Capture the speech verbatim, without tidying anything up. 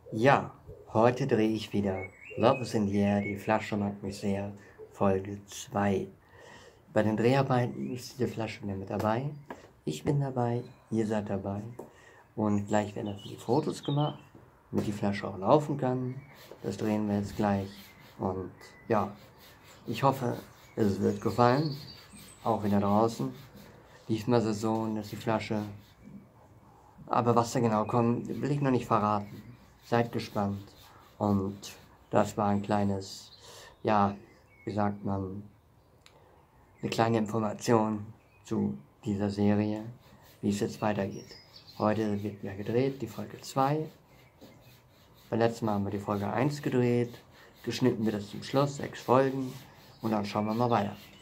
Ja, heute drehe ich wieder Love is in the Air, die Flasche mag mich sehr, Folge zwei. Bei den Dreharbeiten ist diese Flasche mit dabei. Ich bin dabei, ihr seid dabei. Und gleich werden die Fotos gemacht, damit die Flasche auch laufen kann. Das drehen wir jetzt gleich. Und ja, ich hoffe, es wird gefallen. Auch wieder draußen. Diesmal ist es so, dass die Flasche. Aber was da genau kommt, will ich noch nicht verraten. Seid gespannt. Und das war ein kleines, ja, wie sagt man, eine kleine Information zu dieser Serie, wie es jetzt weitergeht. Heute wird wieder gedreht, die Folge zwei. Beim letzten Mal haben wir die Folge eins gedreht. Geschnitten wird es zum Schluss, sechs Folgen. Und dann schauen wir mal weiter.